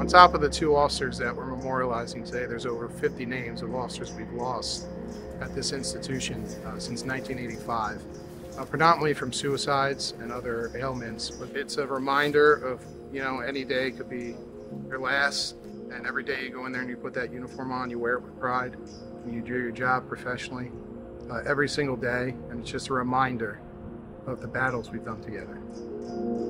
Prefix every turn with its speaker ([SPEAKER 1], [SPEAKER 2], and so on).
[SPEAKER 1] top of the 2 officers that we're memorializing today, there's over 50 names of officers we've lost at this institution since 1985, predominantly from suicides and other ailments. But it's a reminder of, you know, any day could be your last, and every day you go in there and you put that uniform on, you wear it with pride, and you do your job professionally every single day, and it's just a reminder of the battles we've done together.